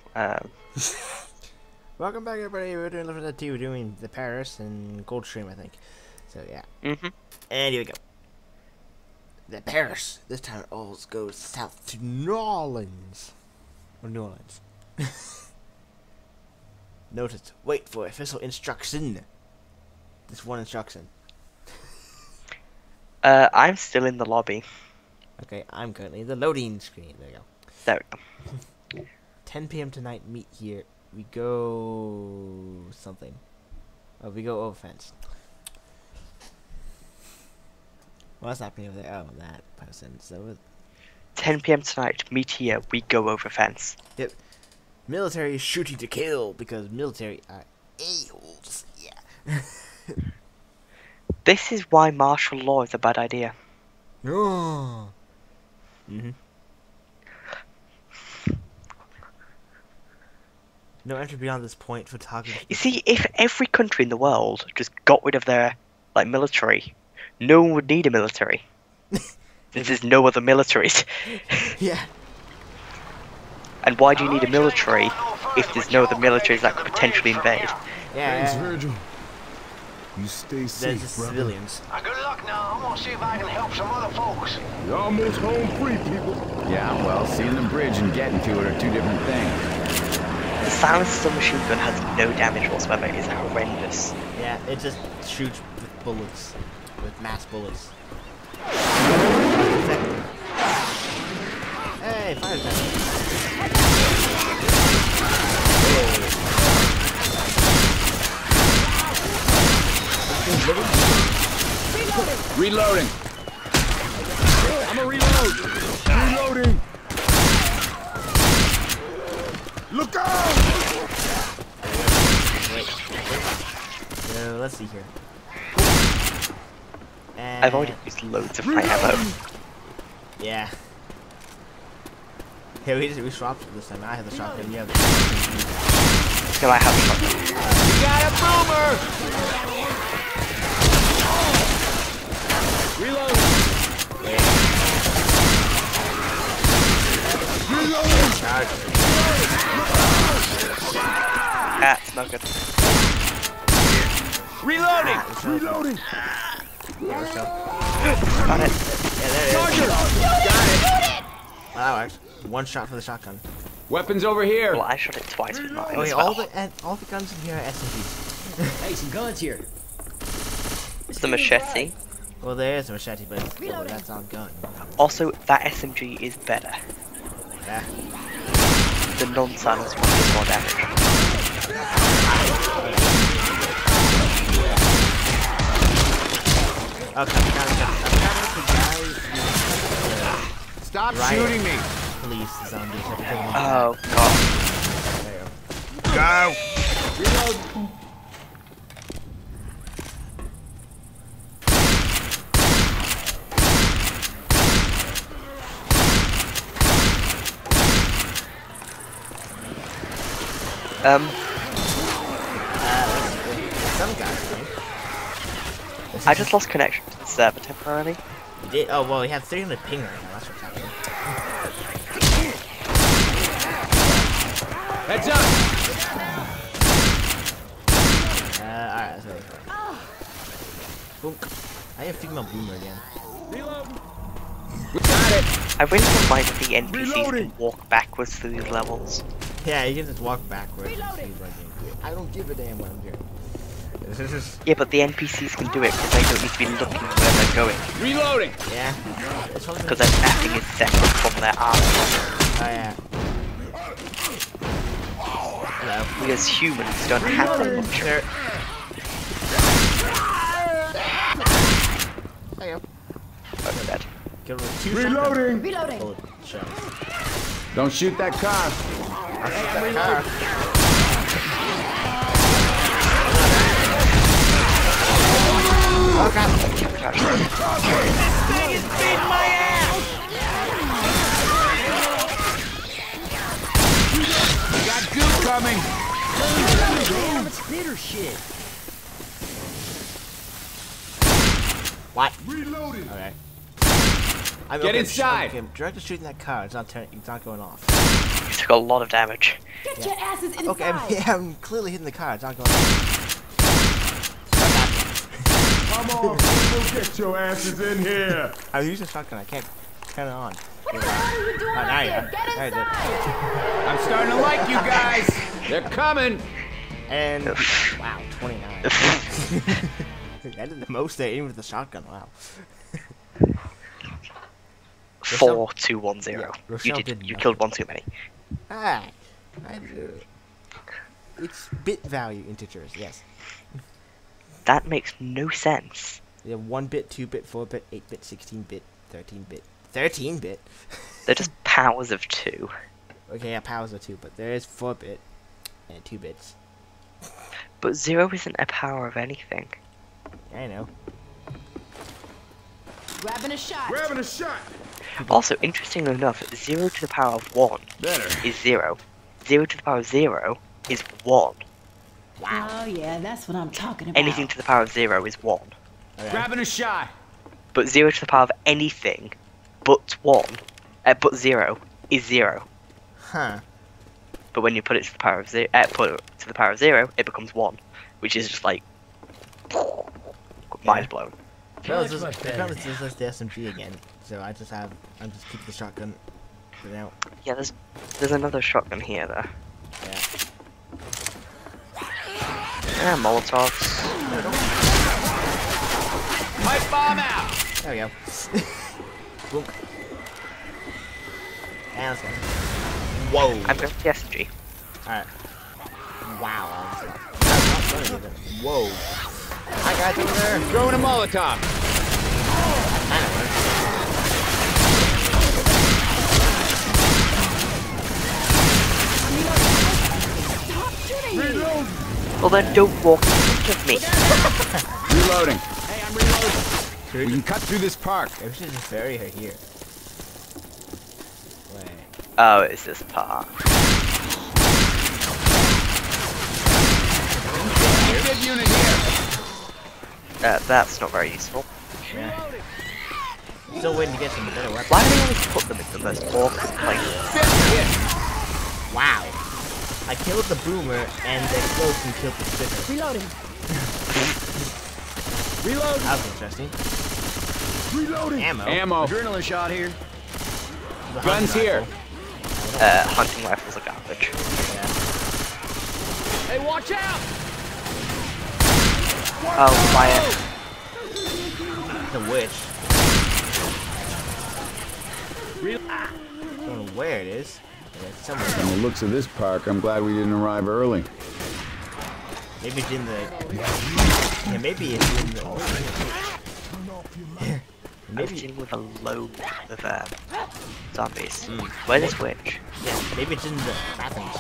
Welcome back, everybody. We're doing Live 2. We're doing the Paris and Goldstream, I think. So yeah. And here we go. The Paris. This time it all goes south to New Orleans. Or New Orleans. Noted. Wait for official instruction. This one instruction. I'm still in the lobby. Okay, I'm currently in the loading screen. There you go. There we go. 10 p.m. tonight, meet here. We go... something. Oh, we go over fence. What's happening over there? Oh, that person. So 10 p.m. tonight, meet here, we go over fence. Yep. Military is shooting to kill because military are a-holes. Yeah. This is why martial law is a bad idea. Oh. No entry beyond this point. Photography. You see, if every country in the world just got rid of their military, no one would need a military. There's no other militaries. Yeah. And why do you need a military if there's no other militaries that could potentially invade? Yeah. Thanks, Virgil. You stay safe, There's just brother. civilians. Good luck now. I'm gonna see if I can help some other folks. You're almost home free, people. Yeah, well, seeing the bridge and getting to it are two different things. The silenced submachine gun has no damage whatsoever. It's horrendous. Yeah, it just shoots with bullets. With mass bullets. Hey, fire attack. Reloading. I'm a reload. Reloading. Look out! So, let's see here. And I've already used loads of my ammo. yeah. Hey, we swapped this time. I have the shotgun. You have the No, I have a shotgun. You got a boomer! Reload. Ah, it's not good. Reloading. Reloading. Yeah, let's go. Got it. Yeah, there it is. Got it. Oh, that works. One shot for the shotgun. Weapons over here. Well, I shot it twice with mine Okay, as well. all the guns in here are SMGs. Hey, some guns here. It's the machete. Well, there is a machete, but that's not a gun. Also, that SMG is better. Yeah. The non-silenced one does more damage. Okay, Stop Riot. shooting me. police zombies. Have to kill them. Oh god. There you go. Go. Reload. Some guy, right? I just lost connection to the server temporarily. You did? Oh, well, he had 300 ping right now. That's what's happening. Heads up. Alright, that's really fun. Boom. I have female boomer again. Reload. We got it. I really don't like that the NPCs Reloading. can walk backwards through these levels. Yeah, you can just walk backwards. And see what I don't give a damn what I'm doing. This is Yeah, but the NPCs can do it because they don't need to be looking where they're going. Reloading. yeah. It's probably Because their mapping is separate from their armor. Oh yeah. Hello. We as humans don't have that much. There. There you go. Oh, dead. Get rid of 2 Reloading. shotgun bullet shells. Don't shoot that car. I'll shoot that car. Oh god. We got goop coming. Damn, it's bitter shit. What? Reloading. Okay. Get inside. Okay, directly shooting that car. It's not going off. He took a lot of damage. Get your asses inside. Okay, I'm clearly hitting the car. It's not going. Come on, people, get your asses in here. I was using a shotgun. I can't turn it on. What the hell are you doing now out you there? are. Get Now you did. inside. I'm starting to like you guys. They're coming. And wow, 29. I did the most there, even with the shotgun. Wow. 4-2-1-0. Rochelle You did killed one too many. Hi. It's bit value integers. Yes. That makes no sense. Yeah, 1-bit, 2-bit, 4-bit, 8-bit, 16-bit, 13-bit. 13-bit. They're just powers of 2. Okay, yeah, powers are 2, but there is 4-bit and 2 bits. But 0 isn't a power of anything. I know. Grabbing a shot. Grabbing a shot. Also, interestingly enough, 0 to the power of 1 is 0. 0 to the power of 0 is 1. Oh yeah, that's what I'm talking about. Anything to the power of 0 is 1. Okay. Grabbing a shot. But 0 to the power of anything but 0 is 0. Huh. But when you put it to the power of 0, put it to the power of 0, it becomes 1, which is just like mind blowing. Well, it's just the SMG again, so I'm just keep the shotgun for now. Yeah, there's another shotgun here though. Yeah. Yeah, Molotovs. Pipe bomb out. There we go. Boom. And let's go. Whoa. I'm going for the SMG. Alright. Wow. Whoa. Hi guys over there. Throwing a Molotov. Kind of works. Stop shooting me. Well then don't walk in front of me. Reloading. Hey, I'm reloading. We can cut through this park. Maybe we should just bury her here. Wait. Oh, it's this part. Good unit here. That's not very useful. Yeah. Still waiting to get some better weapons. Why do they always put them in the most awkward places? Wow. I killed the boomer and the explosion killed the spitter. Reloading. Reload. That was interesting. Reloading. Ammo. Adrenaline shot here. The Guns hunting here. rifle. Hunting rifles are garbage. Yeah. Hey, watch out. Oh, fire. The witch. I don't know where it is. Yeah, it's somewhere. From the looks of this park, I'm glad we didn't arrive early. Maybe it's in the. Yeah, maybe it's in the. I was dealing with a load of zombies. Mm. Where's this witch? Yeah, maybe it's in the bathrooms.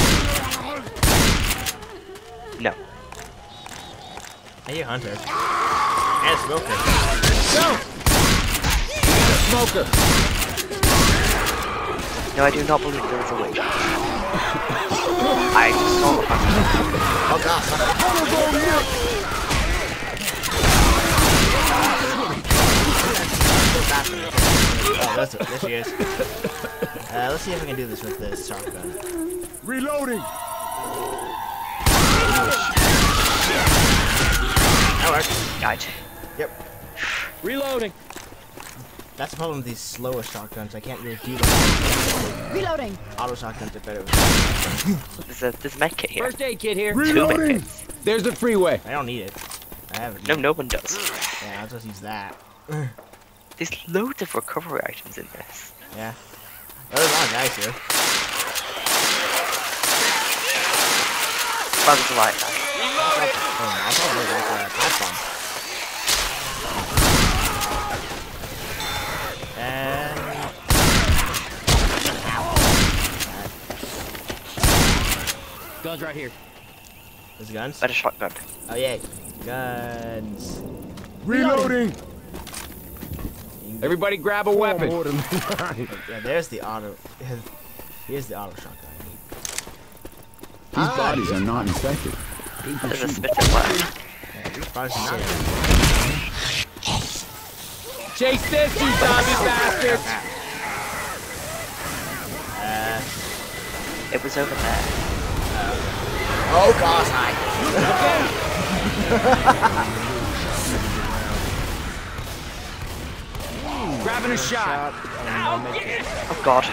No. I hear Hunter. And Smoker. Smoker. No, I do not believe there is a witch. I just saw the hunter. Oh god. Oh, there she is. Let's see if I can do this with this shotgun. Reloading. That works. Died. Yep. Reloading. That's the problem with these slower shotguns. I can't really do the Reloading. auto shotguns are better. There's a med kit here. First aid kit here. 2 med kits. There's the freeway. I don't need it. I have it. No one does. Yeah, I'll just use that. There's loads of recovery items in this. Yeah. Oh, there's a lot of guys here. That was the right guy. Oh, I thought it was like a pipe bomb. And... Guns right here. There's guns? Better shotgun. Oh yeah, guns. Reloading. Everybody grab a weapon. Yeah, there's the auto. Here's the auto shotgun. These bodies are not infected. There's a spitter left. Yeah, these bodies are not. Chase this, you zombie bastards. It was over there. Oh gosh, hi. Grabbing a shot. Oh god.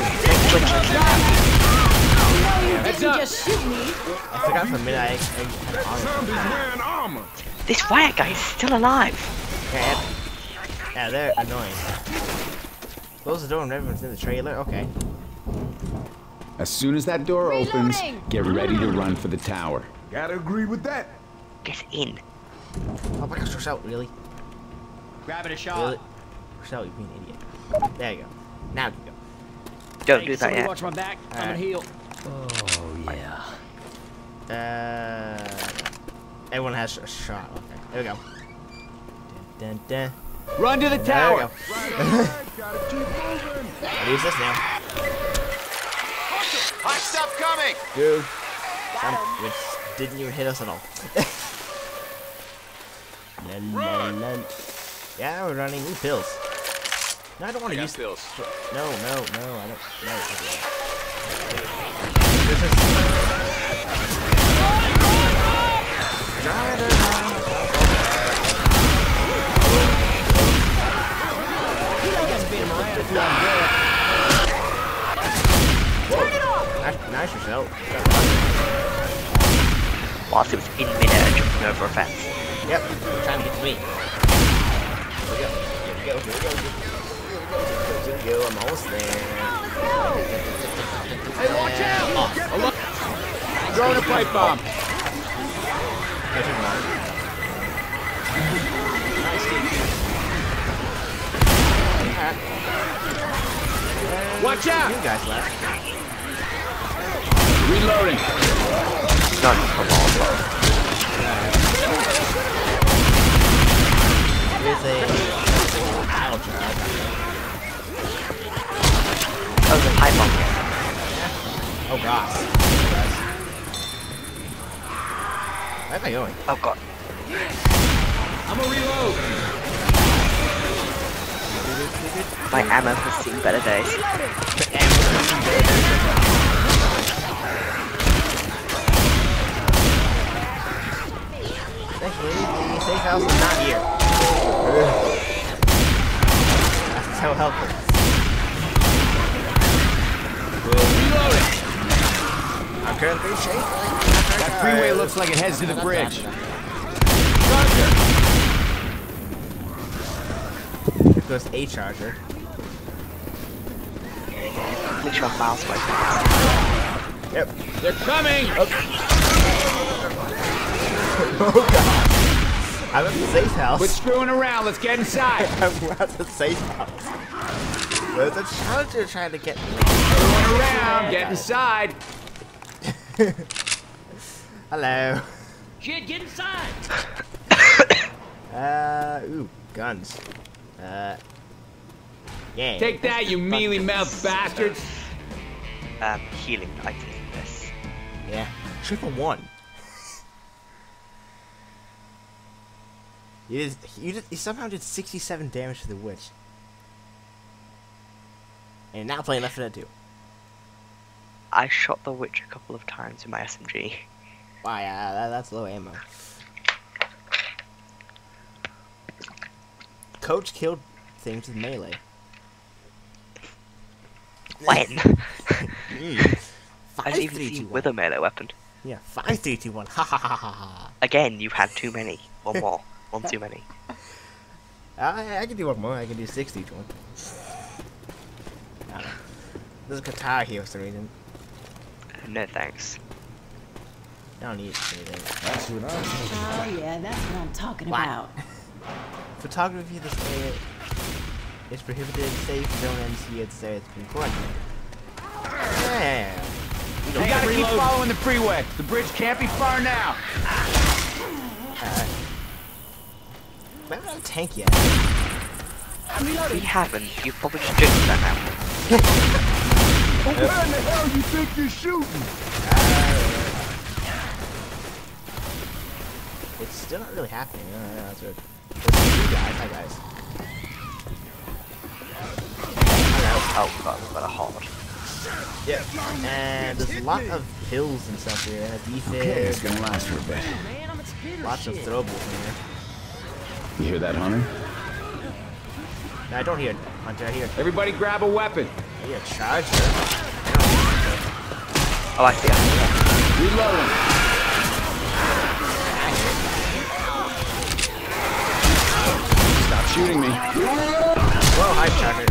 You didn't just shoot me. I forgot for a minute I had Zombies wearing armor. This riot guy is still alive. Yeah, they're annoying. Close the door when everyone's in the trailer? Okay. As soon as that door opens, Reloading. get ready to run for the tower. Gotta agree with that. Get in. Oh my gosh, Rochelle, really? Grabbing a shot. Really? Rochelle, you being an idiot. There you go. Now you go. Don't Hey, do that somebody yet. watch my back. I'm gonna heal. Oh yeah. Everyone has a shot. Okay, there we go. Dun, dun, dun. Run to the There we tower. go. Gotta keep moving. I'll use this now. Hot stuff coming. Dude. Which didn't even hit us at all. La, la, la. Yeah, we're running new pills. No, I don't want to use pills. No, I don't. No. Nice yourself. Whilst it was in midair jumping over a fence. Yep, trying to get to me. Here we go. I'm almost there. Hey, watch out! Throwing a pipe bomb. Nice, dude. Watch out! You guys left. Reloading. None from all of them. Here's a battle child. Oh, the pipe bomb. Oh gosh. Where am I going? Oh god. I'm a reload. My ammo has seen better days. Thankfully, the safe house is not here. That's so helpful. Reloading. I'm currently shaking. That freeway looks like it heads to the bridge. Here goes a charger. Literally on miles away. Yep. They're coming. Oh god. I'm at the safe house. Quit screwing around. Let's get inside. I'm at the safe house. There's a charger trying to get me. Screwing around. Get inside. Hello. Kid, get inside. Ooh, guns. Yeah. Take that, you mealy-mouthed bastards. Healing items in this. Yeah. Triple one. You somehow did 67 damage to the witch. And you're now playing Left 4 Dead 2. I shot the witch a couple of times with my SMG. Wow, yeah, that's low ammo. Coach killed things with melee. When? Five, I've even three, seen two, with one. a melee weapon. Yeah, 5, 3, 2, 1. Ha ha ha ha ha. Again, you had too many. One more. One too many. I can do one more. I can do 6 each one. I don't know. There's a guitar here for some reason. No thanks. I don't need anything. That's what I'm talking Oh yeah, that's what I'm talking Wow. about. Photography this area is prohibited. Safe zone ends here. This area has been recorded. Yeah. You gotta keep following the freeway. The bridge can't be far now. We haven't had a tank yet. We haven't. You've probably just jinxed that now. Where in the hell you think you're shooting? It's still not really happening. That's weird. There's two guys. Hi guys. Oh god, we've got a horde. Yeah. And there's a lot of pills and stuff here. Okay, it's gonna last for a bit. Man, I'm at spitter Lots of shit. throwables in here. You hear that, Hunter? No, I don't hear Hunter. I hear Everybody grab a weapon. Charger. Oh, I see it. Reloading. Stop shooting me. Whoa, hi, Charger.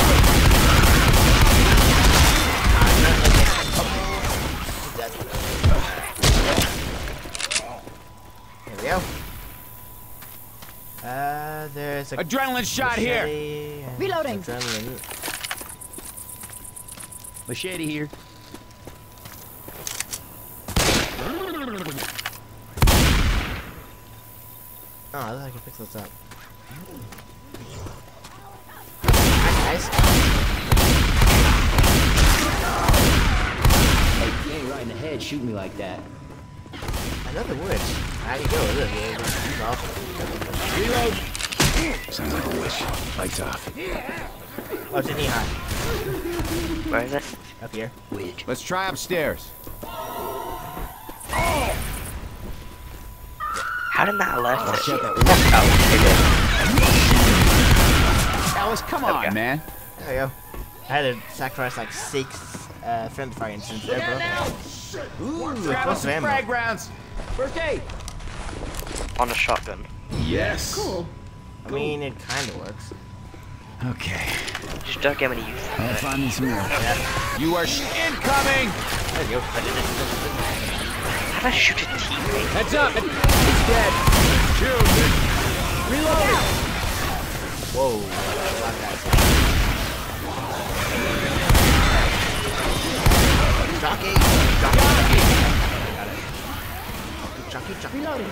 Here we go. There's a Adrenaline shot here. and Reloading. Adrenaline. Machete here. Oh, I thought I could fix this up. Nice. Hey, you ain't right in the head shooting me like that. Another witch. How do you go with this? He's awful. Reload. Sounds like a witch. Lights off. Oh, it's in here high. Where is it? Up here. Witch. Let's try upstairs. How did that alert us? Shut that Alice, come on, man. There we go. I had to sacrifice like 6 friendly fire incidents there, bro. Ooh, Grab close some to ammo. frag rounds. First aid. On a shotgun. Yes. Cool. I mean, it kind of works. Okay. Just don't get any use out I'll of it. find me some more. You are incoming. There we go. How do I shoot a teammate? Heads up. It's dead. Shoot. Reload. Whoa. A lot of guys. Jockey. Jockey. Got it. Jockey. Jockey. Reloading.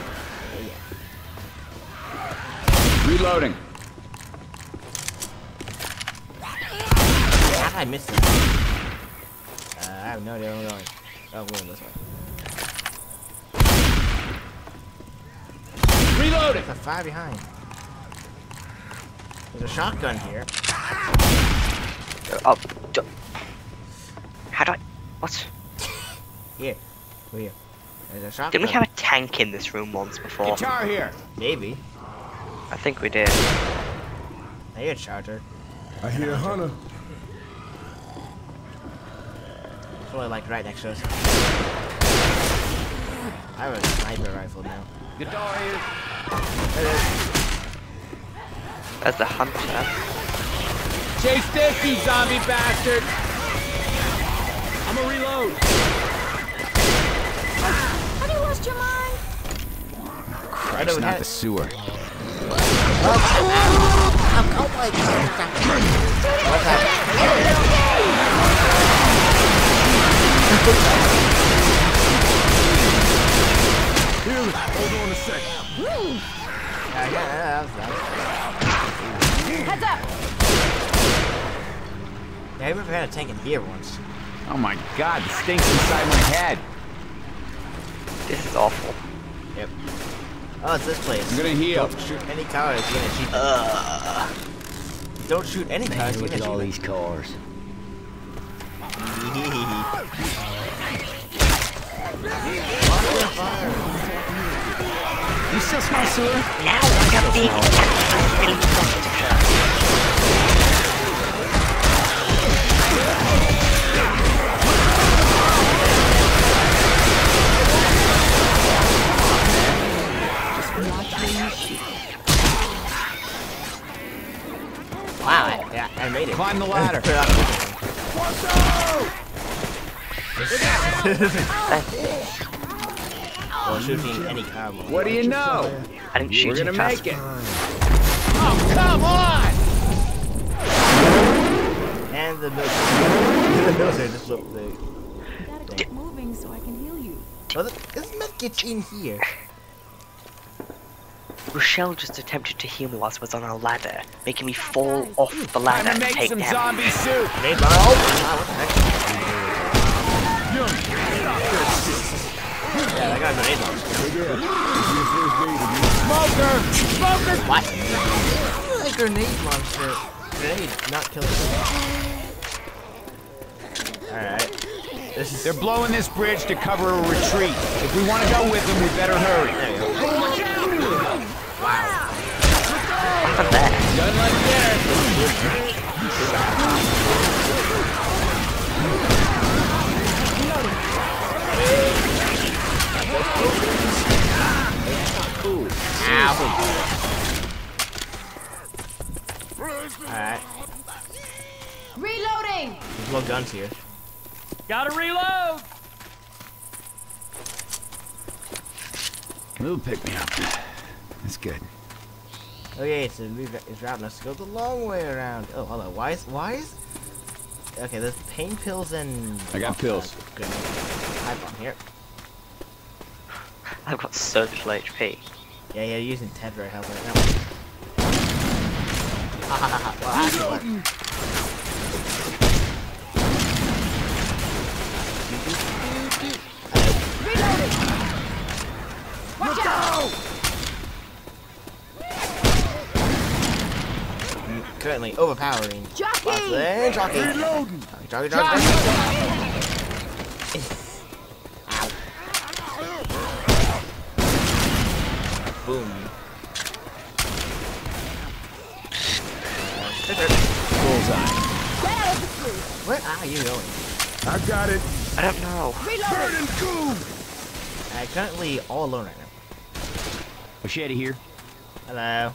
Reloading. How did I miss it? I have no idea where I'm going. Oh, we're going this way. Reloading. There's a 5 behind. There's a shotgun here. Oh, how do I... What? Here. Over here. There's a shotgun. Didn't we have a tank in this room once before? Guitar here. Maybe. I think we did. I hear a charger. I hear Hunter. It's probably like right next to us. I have a sniper rifle now. Guitar here. There it is. As the hunter. Chase this, you zombie bastard. I'm a reload. Have you lost your mind? Christ, not the sewer. Oh my god. What's that? Hold on a second. Yeah, Heads up. I remember had a tank in here once. Oh my God, the stinks inside my head. This is awful. Yep. Oh, it's this place. I'm gonna heal. Don't shoot any cars, you get an achievement. Don't shoot any cars, you Look get at an all achievement. these cars. You still smell sewer? Now look at me. Wow, I made it. Climb the ladder. Well, shooting any car. What do you know? I didn't shoot We're you gonna fast. make it. Oh, come on! And the military. The military just looked the. You gotta keep moving so I can heal you. Well, this medkit's in here. Rochelle just attempted to heal me whilst I was on a ladder, making me fall off the ladder Time and to make take some damage. zombie soup. Grenade bomb. Oh, wow, what the heck? Yeah, I got a grenade launcher. Smoker! Smoker! What? A grenade launcher. Grenade, not killing. Alright, They're blowing this bridge to cover a retreat. If we want to go with them, we better hurry. There you go. Wow. Done like dinner. Ow. Alright. Reloading! There's little guns here. Gotta reload. It'll pick me up. That's good. Okay, so it's routing us to go the long way around. Oh, hold on. Why is... Okay, there's pain pills and... I got pills. Good. Pipe on here. I've got so little HP. Yeah, you're using Ted for help right now. Ha ha ha. Well, actually, what? Watch out! Currently overpowering. Jockey! Jockey! Reloading! Jockey! Boom. Bullseye. Where are you going? I got it. I don't know. Burn and go! I'm currently all alone right now. Machete here. Hello.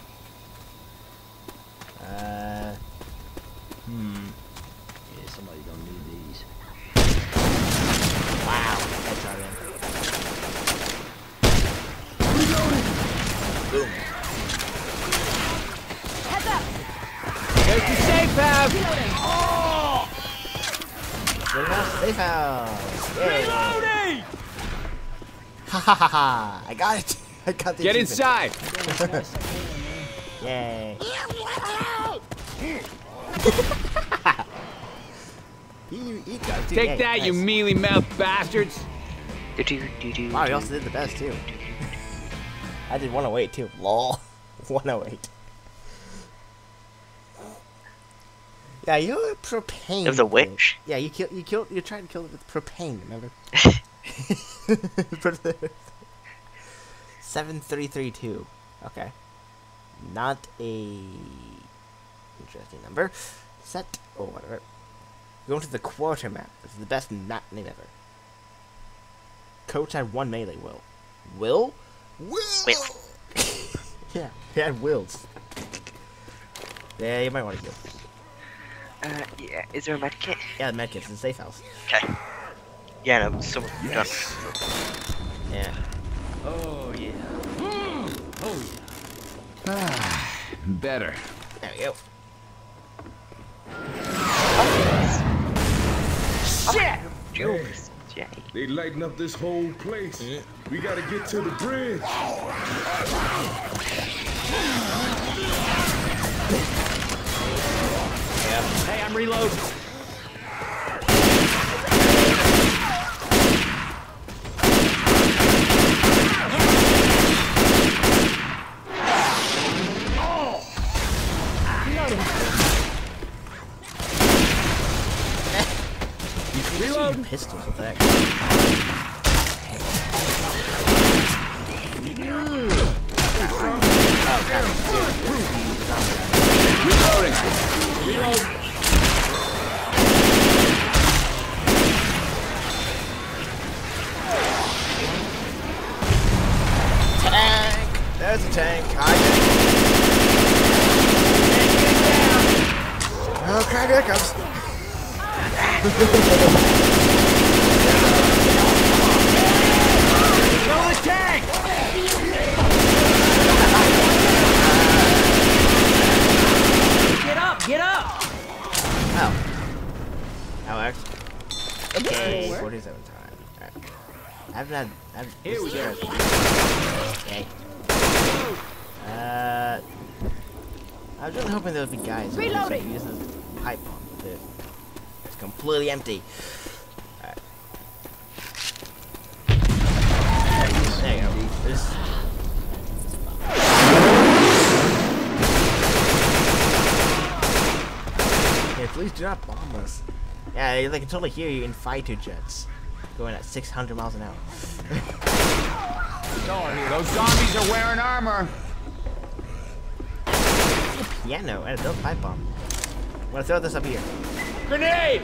Yeah, somebody's gonna need these. Wow. Headshot in. Boom. Heads up! There's the safe house. Good enough. Safe house. Yay. Reloading. Ha ha ha ha. I got it. I got the Get achievement. inside. Yay. he got it too. Take Yay. that, you Nice. mealy-mouthed bastards. Wow, you also did the best too. I did 108 too. Lol. 108. Yeah, you're propane. There was a witch. Yeah, you tried to kill it with propane, remember? 7332. Okay. Not a interesting number. Set or whatever. Going to the quarter map. This is the best map name ever. Coach had one melee will. Will? Will. Yeah, he had wills. Yeah, you might want to heal. Yeah. Is there a medkit? Yeah, the medkit's in the safe house. Okay. Yeah, no, someone done. Yeah. Oh yeah. Oh Better. There we go. Shit! Jules. Jay. They lighten up this whole place. We gotta get to the bridge. Hey, I'm reloading. Reload pistols with that. Reloading. Reload. Tank! There's a tank. Hi, tank. Okay, here it comes. Throw the tank. Get up! Get up! Oh. Alex. Okay, 47 times. Alright. Here we go. Okay. I was really hoping there would be guys. Reloading. Use this pipe bomb, but it's completely empty. Alright. There you go. This. Hey, please do not bomb us. Yeah, I can totally hear you in fighter jets going at 600 miles an hour. Those zombies are wearing armor. Piano and a built pipe bomb. I'm gonna throw this up here. Grenade!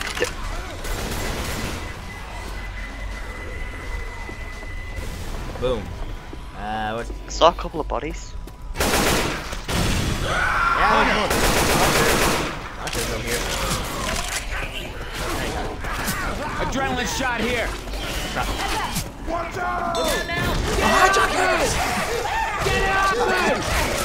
Boom. What? I saw a couple of bodies. Yeah, Usher's over here. Adrenaline shot here. Watch out! Oh, hijack guys! Get out of there!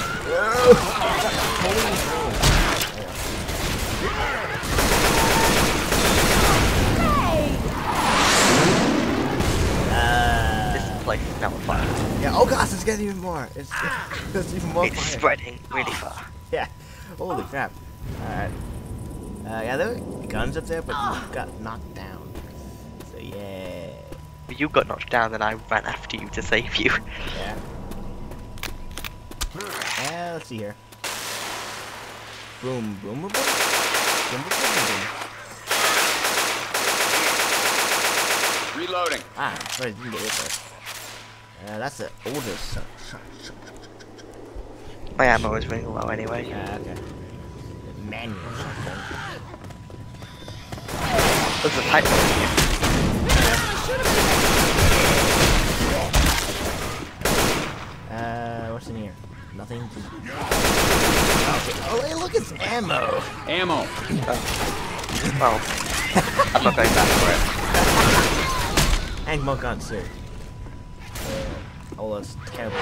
This place is now on fire. Yeah, oh gosh, it's getting even more. It's even more It's fire. spreading really far. Yeah. Holy crap. Alright. Yeah, there were guns up there, but got knocked down. So yeah. But you got knocked down and I ran after you to save you. Yeah. Let's see here. Boom, boom, boom, boom. Boom, boom, boom, boom. Reloading. Ah, sorry, didn't get it first. That's the oldest. My ammo is running low anyway. Okay. The manual shotgun. There's a pipe bomb here. What's in here? Nothing. Oh, hey, look, it's ammo. Ammo. Well, I'm not going back for it. And more guns too. All those terrible.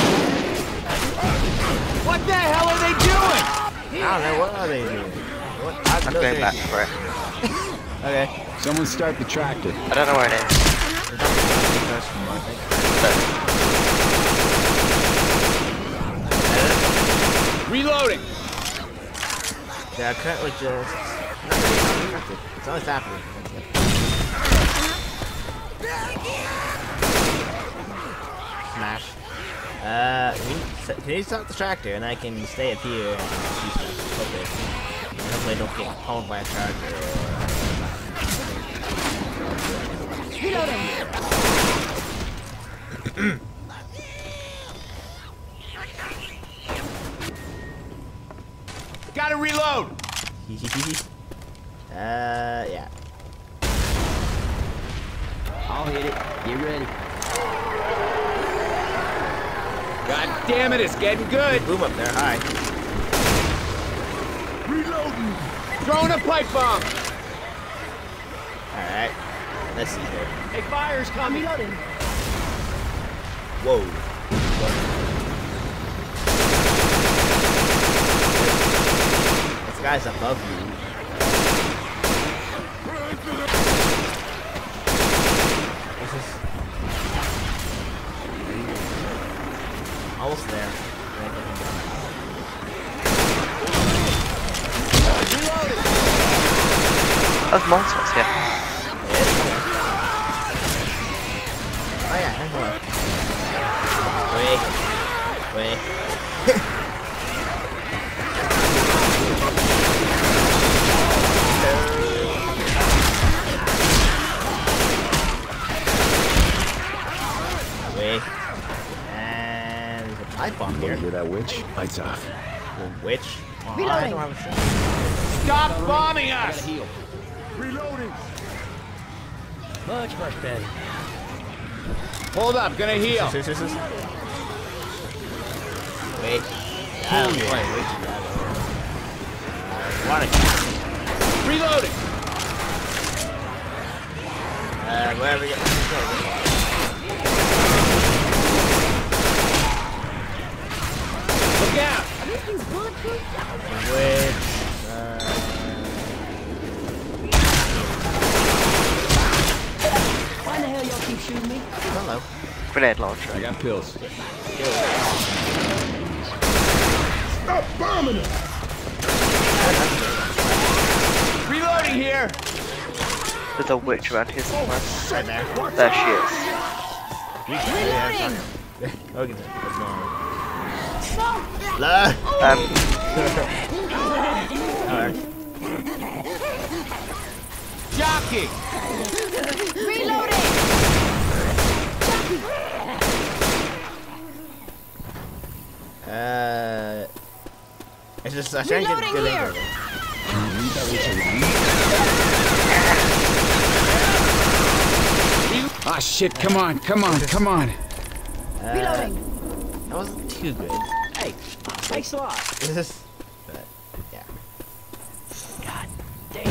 What the hell are they doing? I don't know, what are they doing? What? I'm going back for it. Okay. Someone start the tractor. I don't know where it is. Reloading. Yeah, currently just. It's always happening. Smash. Can you stop the tractor and I can stay up here and hopefully I don't get pwned by a charger or... Gotta reload. Yeah. I'll hit it. Get ready. God damn it, it's getting good. Boom up there, hi. Reloading! Throwing a pipe bomb. Alright. Let's see here. Hey, fire's coming. Whoa. This guy's above you. This is almost there. There's monsters here. Oh yeah, hang on. Wait. Wait. And there's a pipe bomb here. Hear that witch? Lights off. The witch? Oh, I don't have a shot. Stop bombing us. Reloading! Much better. Hold up, gonna heal. Wait. I don't know why wait to grab it. Reloading. Wherever we get. Look out. Wait. Why the hell y'all keep shooting me? Hello. Grenade launcher. I got pills. Stop bombing us! Reloading here. There's a witch around here somewhere. Right there. There she is. Reloading! Okay, what's going on? Um, Alright. Jockey! Reloading! It's just I trying to get Reloading here. Ah, shit, come on, come on, come on. Reloading. That wasn't too good. Hey, thanks a lot. But yeah. God damn.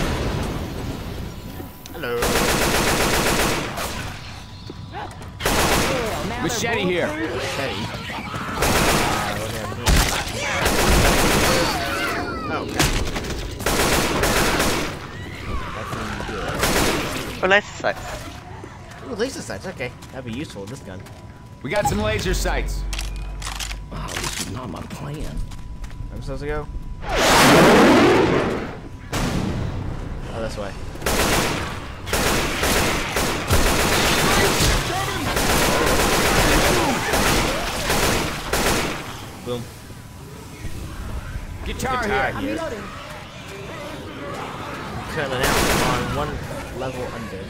Hello. Hell, now Machete here. Hey. Oh, okay. Oh, laser sights. Ooh, laser sights. Okay, that'd be useful with this gun. We got some laser sights. Oh, this is not my plan. I'm supposed to go. Oh, this way. Boom. Guitar Guitar here. here. Reloading. Currently now on one level under.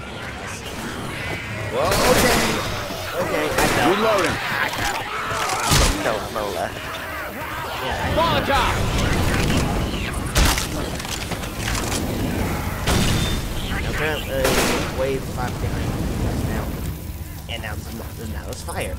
Whoa, okay. Okay, I know. Reloading. No ammo left. Yeah, Molotov! I'm currently wave 5 behind us now. And now it's fire.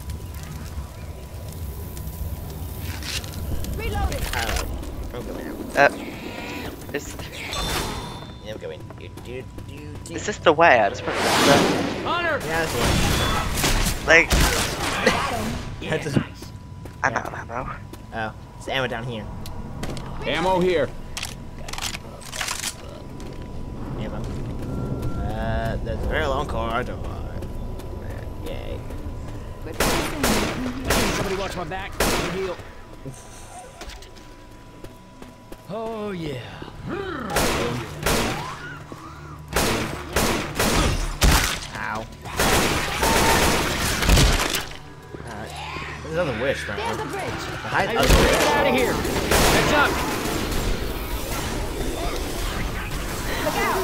Reloading. I'm going now. Is Yeah, I'm going. is this the way? I just put Hunter! Yeah, that's the like Yeah, That's a- nice. I'm out of ammo. one. Oh, it's ammo down here. Ammo here. Ammo. There's a very long corridor. Yay. Somebody watch my back. Good deal. Oh, yeah. Ow. Alright. There's another wish, right? There's the bridge. Behind Hey, us. let's get out of here. Heads up. Look out.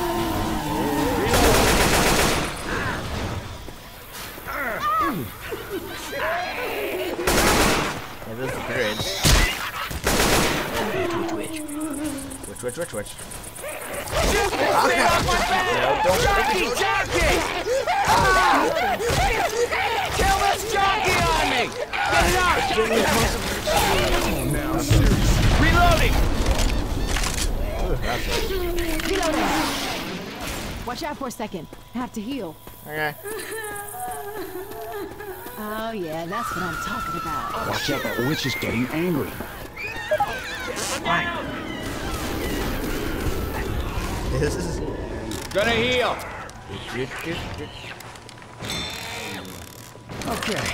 Yeah, there's the bridge. Which? Jockey! Jockey! Kill this jockey on me! Get it up! Now, seriously. Reloading! Reloading. Watch out for a second. I have to heal. Okay. Oh yeah, that's what I'm talking about. Watch out, that witch is getting angry. This is. Gonna heal. Okay.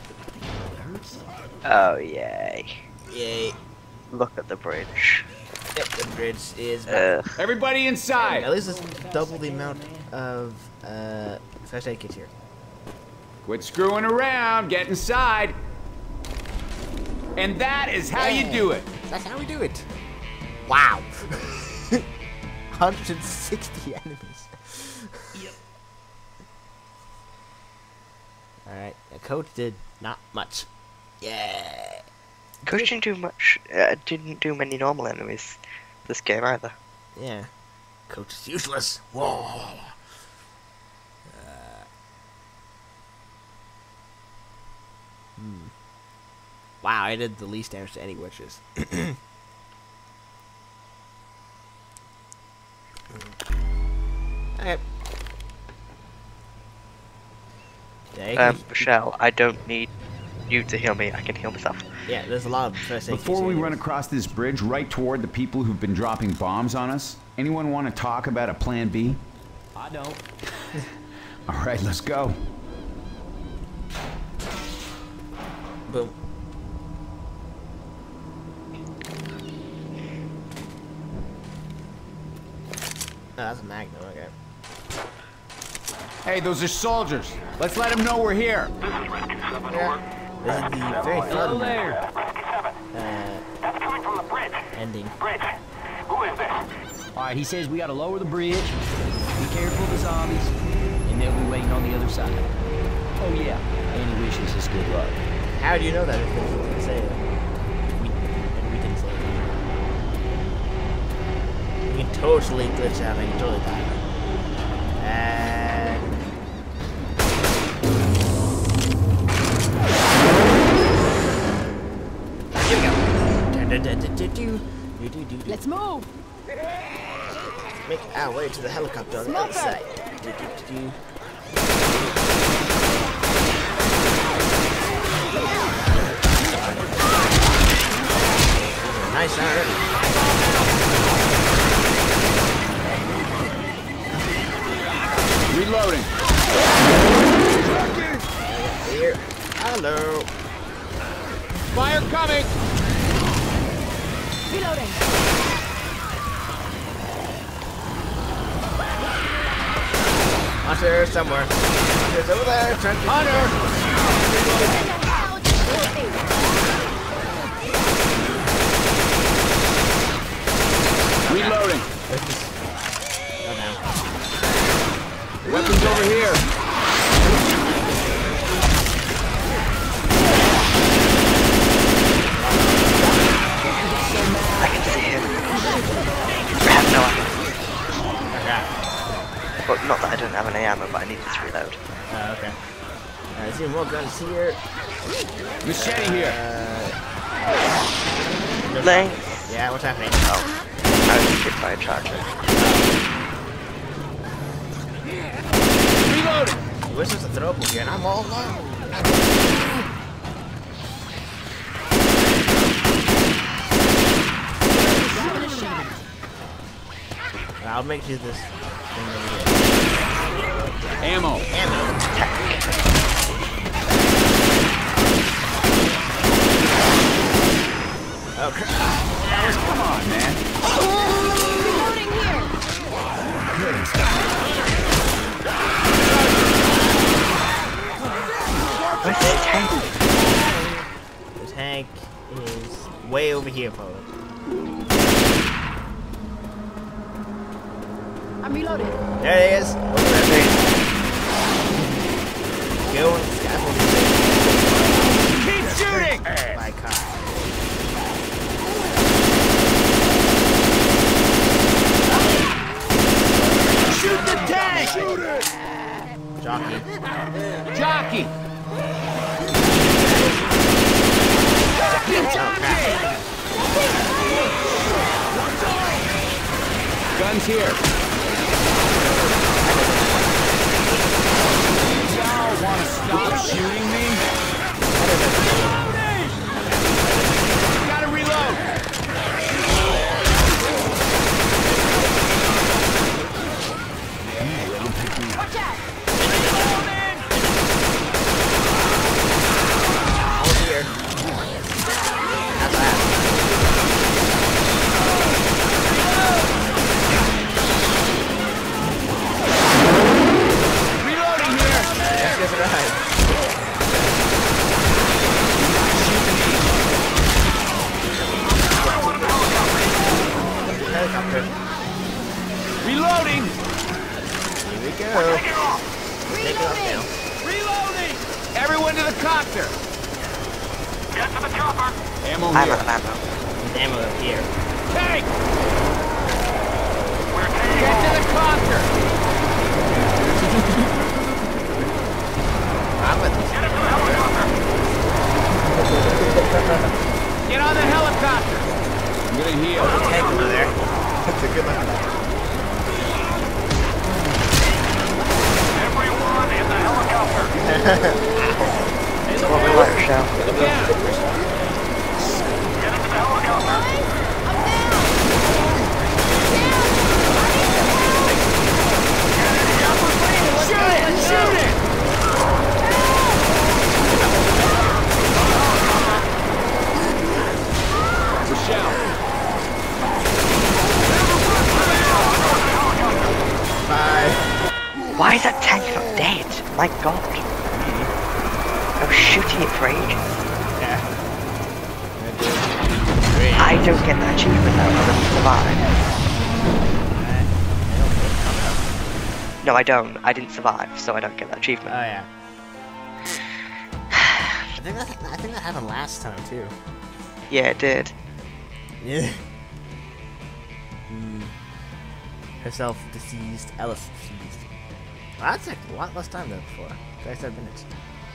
Oh yay! Yay. Look at the bridge. Yep, the bridge is back. Everybody inside. At least it's double the amount of first aid kits here. Quit screwing around. Get inside. And that is how you do it. That's how we do it. Wow. 160 enemies. Yep. Alright, the coach did not much. Yeah. Coach didn't do much. Didn't do many normal enemies this game either. Yeah. Coach is useless. Whoa. Wow, I did the least damage to any witches. Okay. Yeah, you can- Michelle, I don't need you to heal me. I can heal myself. yeah, there's a lot of first aid Before kits we here. run across this bridge right toward the people who've been dropping bombs on us, anyone want to talk about a plan B? I don't. All right, let's go. Boom. Oh, that's a magnum, okay. Hey, those are soldiers. Let's let them know we're here. This is the very Hello fun there. That's coming from the bridge. ending. Bridge. Who is this? Alright, he says we gotta lower the bridge, be careful of the zombies, and they'll be waiting on the other side. Oh yeah, and he wishes us good luck. How do you know that if he didn't say it? We didn't say it. You can totally glitch out and totally die. And... here we go. Let's move. Make our way to the helicopter on the other side. Nice already. Reloading. Here. Hello. Fire coming. Reloading. Hunter somewhere. Hunter's over there. Hunter. Reloading. Oh no. Weapons over here. I can see him. I have no ammo. Well, not that I don't have any ammo, but I need to reload. Okay. There's even more guns here. Machete here. Lane. Yeah, what's happening? Oh, I was hit by a charger. Reloading. We're supposed to throw up here, and I'm all alone. I'll make you this thing over here. Ammo. Oh, crap. Come on, man. Reloading here. Where's the tank? The tank is way over here, folks. I'm reloading. There it is. Over there. Go and scaffold. Keep shooting. My car. Shoot the tank. Shoot it. Jockey. Jockey. Guns here. Y'all want to stop shooting me? Gotta reload. Watch out. All here. Not bad. Reloading here. Yes, yes, right. Helicopter. Reloading. Here we go. Take it off now. Reloading. Everyone to the copter. Get to the chopper. Ammo I'm here. out of ammo. There's ammo up here. Tank. We're taking Get to the copter. I'm with this. Get to the helicopter. Get on the helicopter. I'm gonna heal. Tank over there. That's a good one. Everyone in the helicopter. It's what we like, Rochelle. Look out. Get into the helicopter. Shoot it. Shoot it. Rochelle. Bye. Why is that tank not dead? My god. I was shooting it for ages. Yeah. I don't get that achievement though, for them to survive. No, I don't. I didn't survive, so I don't get that Oh achievement. yeah. I think that happened last time too. Yeah, it did. Yeah. Herself deceased, Ellis deceased. Well, that's like a lot less time than before. 37 minutes.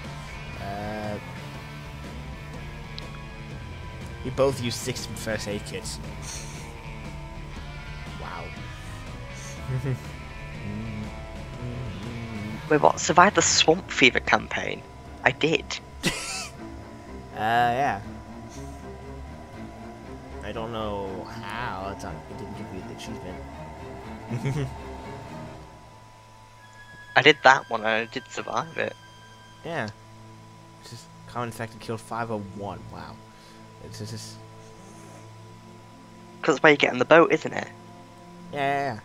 We both used 6 first aid kits. Wow. Wait, what? Survived the swamp fever campaign? I did. Yeah. I don't know how. It didn't give me the achievement. I did that one and I did survive it. Yeah. It's just common infected killed 501. Wow. It's just. Because that's where you get on the boat, isn't it? Yeah.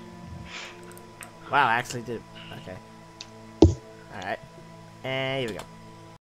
Wow, I actually did. Okay. Alright. And here we go.